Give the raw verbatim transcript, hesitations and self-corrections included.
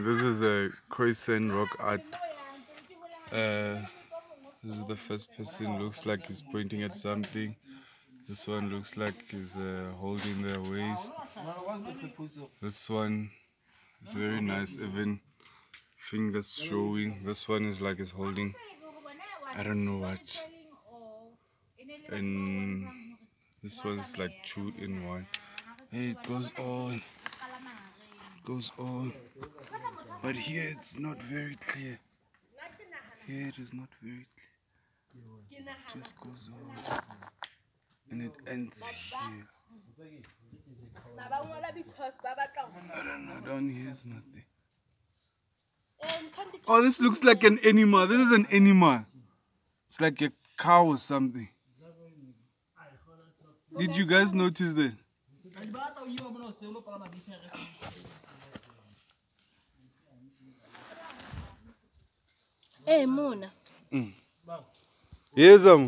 This is a Khoisan rock art. Uh, this is the first person, looks like he's pointing at something. This one looks like he's uh, holding their waist. This one is very nice, even fingers showing. This one is like he's holding, I don't know what. And this one's like two in one. Hey, it goes on, it goes on. But here it's not very clear. Here it is not very clear. It just goes on. And it ends here. I don't know, down here is nothing. Oh, this looks like an animal. This is an animal. It's like a cow or something. Did you guys notice that? Hey, Mona. Mm. Yes, um.